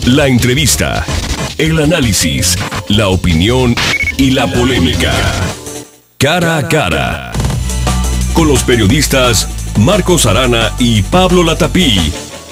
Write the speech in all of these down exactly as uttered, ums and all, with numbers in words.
La entrevista, el análisis, la opinión y la polémica. Cara a cara. Con los periodistas Marcos Arana y Pablo Latapí.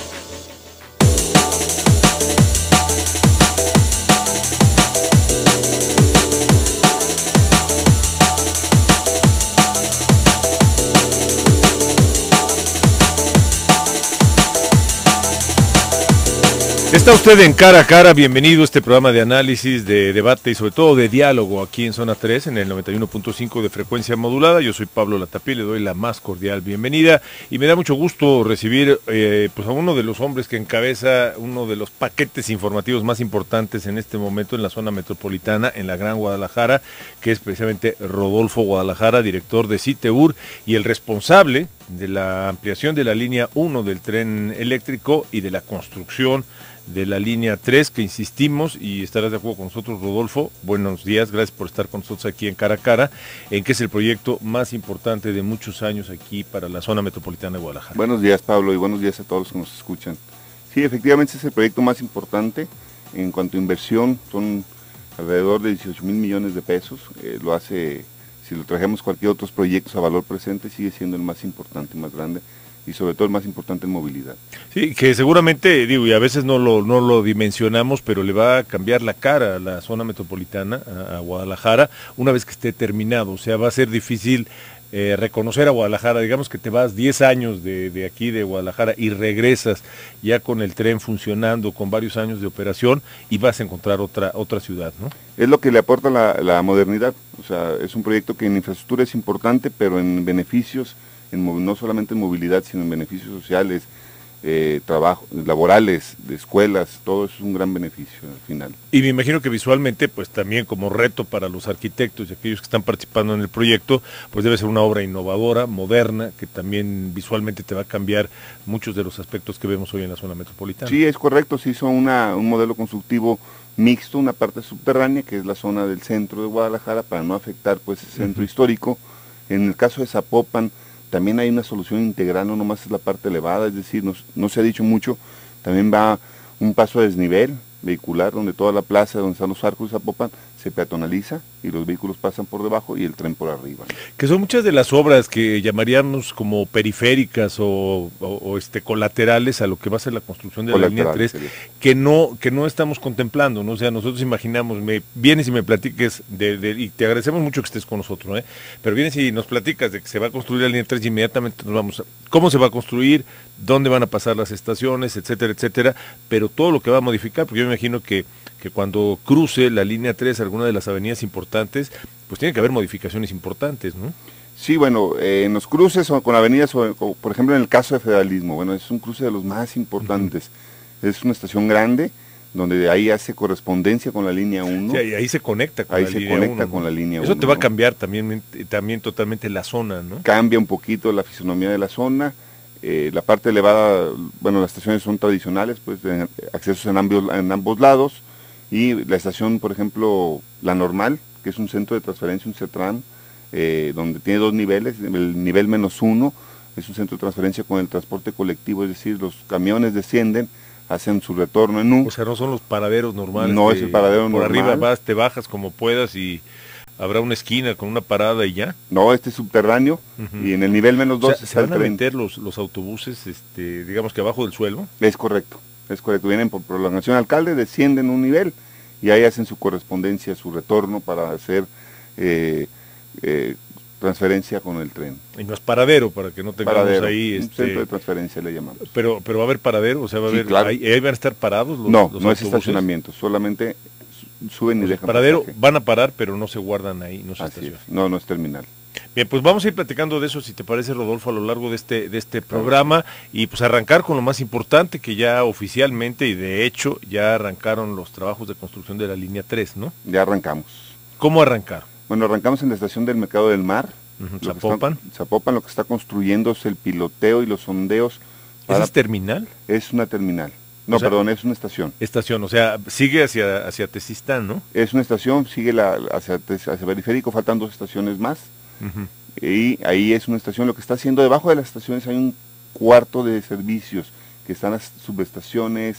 Está usted en Cara a Cara, bienvenido a este programa de análisis, de debate y sobre todo de diálogo aquí en Zona tres, en el noventa y uno punto cinco de frecuencia modulada. Yo soy Pablo Latapí, le doy la más cordial bienvenida y me da mucho gusto recibir eh, pues a uno de los hombres que encabeza uno de los paquetes informativos más importantes en este momento en la zona metropolitana, en la Gran Guadalajara, que es precisamente Rodolfo Guadalajara, director de CITEUR y el responsable de la ampliación de la línea uno del tren eléctrico y de la construcción de la línea tres, que insistimos, y estarás de acuerdo con nosotros, Rodolfo. Buenos días, gracias por estar con nosotros aquí en Cara a Cara, en que es el proyecto más importante de muchos años aquí para la zona metropolitana de Guadalajara. Buenos días, Pablo, y buenos días a todos los que nos escuchan. Sí, efectivamente es el proyecto más importante en cuanto a inversión, son alrededor de dieciocho mil millones de pesos, eh, lo hace, si lo trajemos cualquier otros proyectos a valor presente, sigue siendo el más importante y más grande, y sobre todo el más importante en movilidad. Sí, que seguramente, digo, y a veces no lo, no lo dimensionamos, pero le va a cambiar la cara a la zona metropolitana, a, a Guadalajara, una vez que esté terminado. O sea, va a ser difícil eh, reconocer a Guadalajara. Digamos que te vas diez años de, de aquí, de Guadalajara, y regresas ya con el tren funcionando, con varios años de operación, y vas a encontrar otra, otra ciudad, ¿no? Es lo que le aporta la, la modernidad. O sea, es un proyecto que en infraestructura es importante, pero en beneficios, En, no solamente en movilidad, sino en beneficios sociales, eh, trabajo, laborales, de escuelas, todo eso es un gran beneficio al final. Y me imagino que visualmente, pues también como reto para los arquitectos y aquellos que están participando en el proyecto, pues debe ser una obra innovadora, moderna, que también visualmente te va a cambiar muchos de los aspectos que vemos hoy en la zona metropolitana. Sí, es correcto, se hizo una, un modelo constructivo mixto, una parte subterránea, que es la zona del centro de Guadalajara, para no afectar pues el centro uh-huh. histórico. En el caso de Zapopan, también hay una solución integral, no nomás es la parte elevada, es decir, no, no se ha dicho mucho, también va un paso a desnivel vehicular, donde toda la plaza, donde están los arcos de Zapopan, se peatonaliza y los vehículos pasan por debajo y el tren por arriba. Que son muchas de las obras que llamaríamos como periféricas o, o, o este colaterales a lo que va a ser la construcción de la línea tres, que no, que no estamos contemplando, ¿no? O sea, nosotros imaginamos, me vienes y me platiques, de, de, y te agradecemos mucho que estés con nosotros, ¿eh? Pero vienes y nos platicas de que se va a construir la línea tres y inmediatamente nos vamos a, cómo se va a construir, dónde van a pasar las estaciones, etcétera, etcétera, pero todo lo que va a modificar, porque yo me imagino que que cuando cruce la línea tres alguna de las avenidas importantes, pues tiene que haber modificaciones importantes, ¿no? Sí, bueno, eh, en los cruces o con avenidas, o, o, por ejemplo en el caso de Federalismo, bueno, es un cruce de los más importantes, uh-huh. es una estación grande, donde de ahí hace correspondencia con la línea uno. Sí, y ahí se conecta con ahí la se línea conecta uno, con ¿no? la línea Eso uno, te va ¿no? a cambiar también, también totalmente la zona, ¿no? Cambia un poquito la fisonomía de la zona. Eh, la parte elevada, bueno, las estaciones son tradicionales, pues de accesos en ambos, en ambos lados, y la estación, por ejemplo, la normal, que es un centro de transferencia, un CETRAN, eh, donde tiene dos niveles, el nivel menos uno, es un centro de transferencia con el transporte colectivo, es decir, los camiones descienden, hacen su retorno en U. O sea, no son los paraderos normales. No es el paradero normal. Por arriba vas, te bajas como puedas y habrá una esquina con una parada y ya. No, este es subterráneo, uh-huh. y en el nivel menos dos, o sea, ¿se van a meter los, los autobuses, este, digamos que abajo del suelo? Es correcto, es correcto. Vienen por prolongación alcalde, descienden un nivel y ahí hacen su correspondencia, su retorno para hacer eh, eh, transferencia con el tren. Y no es paradero, para que no tengamos paradero, ahí... un este... centro de transferencia le llamamos. Pero, pero va a haber paradero, o sea, va a sí, haber... Claro. ¿ahí, ¿Ahí van a estar parados los No, los no autobuses? Es estacionamiento, solamente suben y o sea, dejan paradero, pasaje. Van a parar, pero no se guardan ahí, no se Así estacionan. es. No, no es terminal. Bien, pues vamos a ir platicando de eso, si te parece, Rodolfo, a lo largo de este de este programa, y pues arrancar con lo más importante, que ya oficialmente y de hecho ya arrancaron los trabajos de construcción de la línea tres, ¿no? Ya arrancamos. ¿Cómo arrancaron? Bueno, arrancamos en la estación del Mercado del Mar. Uh-huh. Zapopan. Está, Zapopan, lo que está construyendo es el piloteo y los sondeos. Para... ¿Esa es terminal? Es una terminal. No, o sea, perdón, es una estación. Estación, o sea, sigue hacia hacia Tezistán, ¿no? Es una estación, sigue la hacia, hacia Periférico, faltan dos estaciones más. Uh-huh. Y ahí es una estación, lo que está haciendo debajo de las estaciones hay un cuarto de servicios, que están las subestaciones,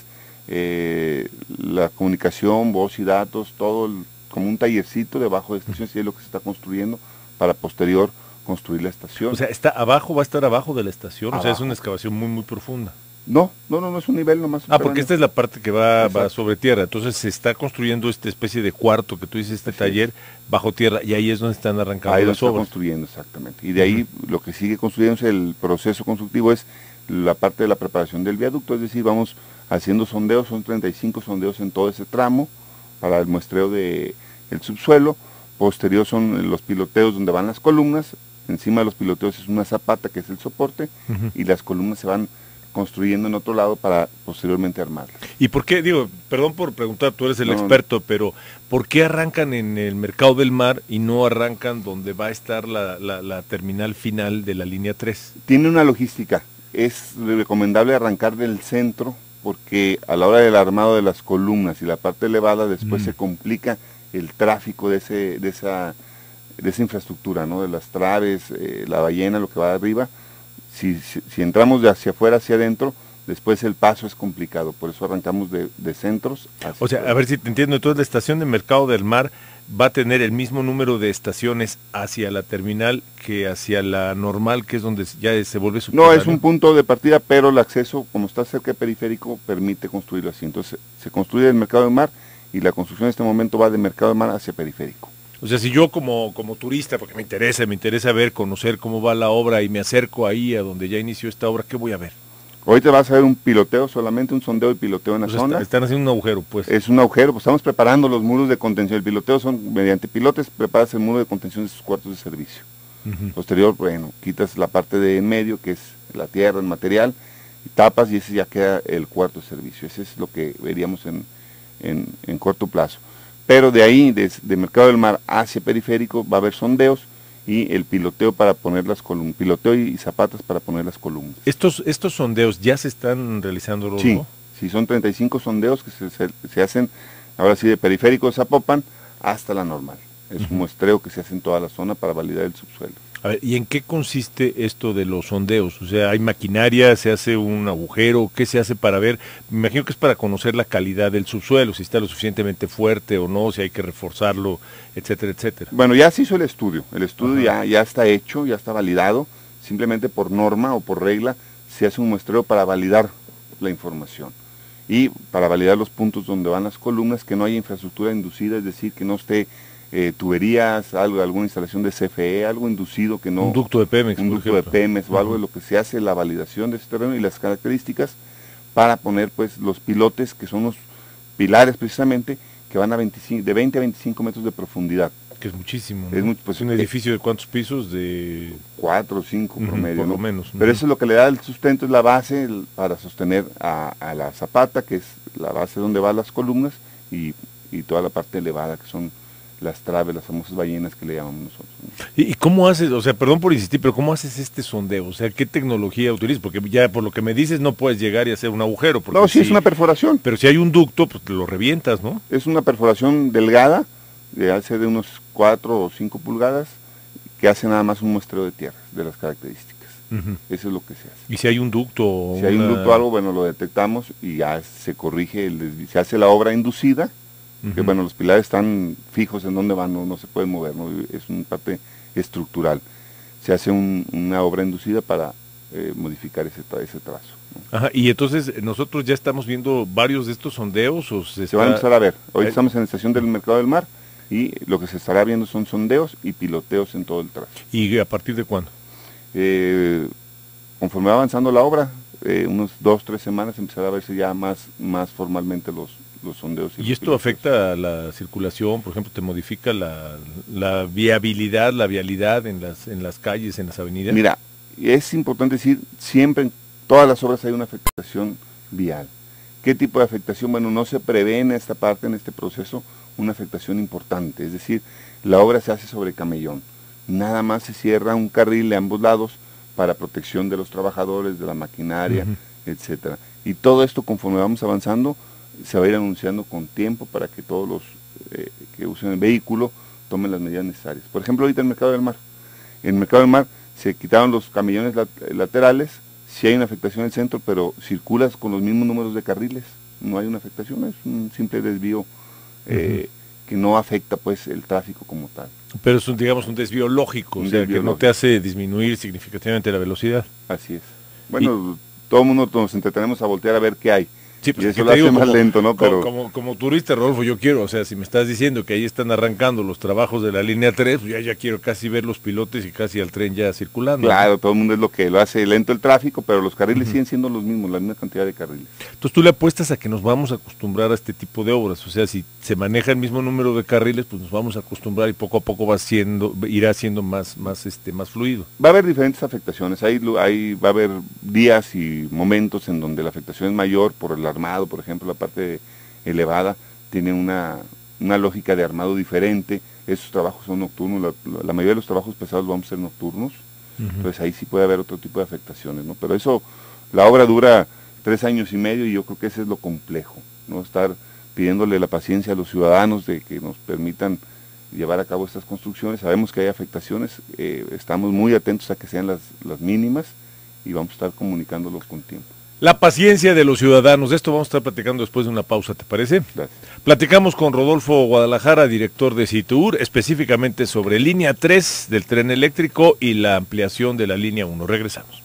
eh, la comunicación, voz y datos, todo el, como un tallercito debajo de estaciones, y es lo que se está construyendo para posterior construir la estación. O sea, está abajo, va a estar abajo de la estación, abajo. O sea, es una excavación muy, muy profunda. No, no, no, no es un nivel nomás. Ah, porque esta es la parte que va, va sobre tierra, entonces se está construyendo esta especie de cuarto que tú dices, este Así taller es. bajo tierra, y ahí es donde están arrancando ahí las lo obras. Está construyendo, exactamente. Y de ahí uh-huh. lo que sigue construyéndose, el proceso constructivo es la parte de la preparación del viaducto, es decir, vamos haciendo sondeos, son treinta y cinco sondeos en todo ese tramo para el muestreo del subsuelo. Posterior son los piloteos donde van las columnas, encima de los piloteos es una zapata que es el soporte, uh-huh. y las columnas se van construyendo en otro lado para posteriormente armarlas. ¿Y por qué, digo, perdón por preguntar, tú eres el no, experto, pero ¿por qué arrancan en el Mercado del Mar y no arrancan donde va a estar la, la, la terminal final de la línea tres? Tiene una logística, es recomendable arrancar del centro, porque a la hora del armado de las columnas y la parte elevada después mm. se complica el tráfico de ese de esa de esa infraestructura, ¿no? De las traves, eh, la ballena, lo que va arriba. Si, si, si entramos de hacia afuera hacia adentro, después el paso es complicado, por eso arrancamos de, de centros hacia O sea, afuera. A ver si te entiendo, entonces la estación de Mercado del Mar va a tener el mismo número de estaciones hacia la terminal que hacia la normal, que es donde ya se vuelve subterráneo. No, es un punto de partida, pero el acceso, como está cerca del periférico, permite construirlo así. Entonces se construye el Mercado del Mar y la construcción en este momento va de Mercado del Mar hacia periférico. O sea, si yo como, como turista, porque me interesa, me interesa ver, conocer cómo va la obra y me acerco ahí a donde ya inició esta obra, ¿qué voy a ver? Ahorita vas a ver un piloteo, solamente un sondeo y piloteo en la o sea, zona. Están haciendo un agujero, pues. Es un agujero, pues estamos preparando los muros de contención. El piloteo son, mediante pilotes, preparas el muro de contención de sus cuartos de servicio. Uh-huh. Posterior, bueno, quitas la parte de en medio, que es la tierra, el material, y tapas y ese ya queda el cuarto de servicio. Ese es lo que veríamos en, en, en corto plazo. Pero de ahí, de, de Mercado del Mar hacia periférico, va a haber sondeos y el piloteo para poner las columnas, piloteo y zapatas para poner las columnas. ¿Estos estos sondeos ya se están realizando, Rodolfo? Sí, sí, son treinta y cinco sondeos que se, se, se hacen, ahora sí, de periférico de Zapopan hasta la normal. Es uh-huh. un muestreo que se hace en toda la zona para validar el subsuelo. A ver, ¿y en qué consiste esto de los sondeos? O sea, ¿hay maquinaria, se hace un agujero? ¿Qué se hace para ver? Me imagino que es para conocer la calidad del subsuelo, si está lo suficientemente fuerte o no, si hay que reforzarlo, etcétera, etcétera. Bueno, ya se hizo el estudio, el estudio ya, ya está hecho, ya está validado, simplemente por norma o por regla se hace un muestreo para validar la información y para validar los puntos donde van las columnas, que no haya infraestructura inducida, es decir, que no esté Eh, tuberías, algo, alguna instalación de C F E, algo inducido que no... Un ducto de Pemex, Un ducto de Pemex o algo de lo que se hace, la validación de ese terreno y las características para poner pues los pilotes, que son los pilares precisamente, que van a veinticinco, de veinte a veinticinco metros de profundidad. Que es muchísimo, ¿no? Es, muy, pues, ¿Es un edificio de cuántos pisos? De cuatro o cinco uh-huh, promedio, por ¿no? lo menos. Pero uh-huh. eso es lo que le da el sustento, es la base el, para sostener a, a la zapata, que es la base donde van las columnas, y, y toda la parte elevada, que son las traves, las famosas ballenas que le llamamos nosotros, ¿no? ¿Y, ¿Y cómo haces, o sea, perdón por insistir, pero cómo haces este sondeo? O sea, ¿qué tecnología utilizas? Porque ya por lo que me dices no puedes llegar y hacer un agujero. Porque no, sí, si, es una perforación. Pero si hay un ducto, pues lo revientas, ¿no? Es una perforación delgada, de hace de unos cuatro o cinco pulgadas, que hace nada más un muestreo de tierra, de las características. Uh-huh. Eso es lo que se hace. ¿Y si hay un ducto? O si una... hay un ducto o algo, bueno, lo detectamos y ya se corrige, el desvío, se hace la obra inducida, que bueno, los pilares están fijos en donde van, no, no se pueden mover, ¿no? Es una parte estructural. Se hace un, una obra inducida para eh, modificar ese, ese trazo, ¿no? Ajá, y entonces nosotros ya estamos viendo varios de estos sondeos. ¿O se, se está... van a empezar a ver. Hoy eh... estamos en la estación del Mercado del Mar y lo que se estará viendo son sondeos y piloteos en todo el trazo. ¿Y a partir de cuándo? Eh, conforme va avanzando la obra, eh, unos dos, tres semanas empezará a verse ya más, más formalmente los los sondeos. ¿Y, ¿Y esto pilotos. afecta a la circulación? Por ejemplo, ¿te modifica la, la viabilidad, la vialidad en las, en las calles, en las avenidas? Mira, es importante decir, siempre en todas las obras hay una afectación vial. ¿Qué tipo de afectación? Bueno, no se prevé en esta parte, en este proceso, una afectación importante. Es decir, la obra se hace sobre camellón. Nada más se cierra un carril de ambos lados para protección de los trabajadores, de la maquinaria, uh-huh. etcétera. Y todo esto, conforme vamos avanzando, se va a ir anunciando con tiempo para que todos los eh, que usen el vehículo tomen las medidas necesarias. Por ejemplo, ahorita en el Mercado del Mar. En el Mercado del Mar se quitaron los camellones lat laterales, sí hay una afectación en el centro, pero circulas con los mismos números de carriles. no hay una afectación, es un simple desvío eh, uh-huh. que no afecta pues el tráfico como tal. Pero es un, digamos, un desvío lógico, un o sea, desvío que lógico. No te hace disminuir significativamente la velocidad. Así es. Bueno, y, todo el mundo nos entretenemos a voltear a ver qué hay. Sí, pues y eso lo hace más como, lento, ¿no? Pero... Como, como, como turista, Rodolfo, yo quiero, o sea, si me estás diciendo que ahí están arrancando los trabajos de la línea tres, pues ya, ya quiero casi ver los pilotes y casi al tren ya circulando. Claro, ¿no? Todo el mundo es lo que lo hace lento el tráfico, pero los carriles uh-huh. siguen siendo los mismos, la misma cantidad de carriles. Entonces tú le apuestas a que nos vamos a acostumbrar a este tipo de obras, o sea, si se maneja el mismo número de carriles, pues nos vamos a acostumbrar y poco a poco va siendo, irá siendo más, más, este, más fluido. Va a haber diferentes afectaciones, ahí, ahí va a haber días y momentos en donde la afectación es mayor por el armado, por ejemplo, la parte elevada tiene una, una lógica de armado diferente, esos trabajos son nocturnos, la, la mayoría de los trabajos pesados vamos a ser nocturnos, uh-huh. entonces ahí sí puede haber otro tipo de afectaciones, ¿no? Pero eso, la obra dura tres años y medio y yo creo que ese es lo complejo, ¿no? Estar pidiéndole la paciencia a los ciudadanos de que nos permitan llevar a cabo estas construcciones, sabemos que hay afectaciones, eh, estamos muy atentos a que sean las, las mínimas y vamos a estar comunicándolos con tiempo. La paciencia de los ciudadanos, de esto vamos a estar platicando después de una pausa, ¿te parece? Gracias. Platicamos con Rodolfo Guadalajara, director de CITUR, específicamente sobre línea tres del tren eléctrico y la ampliación de la línea uno. Regresamos.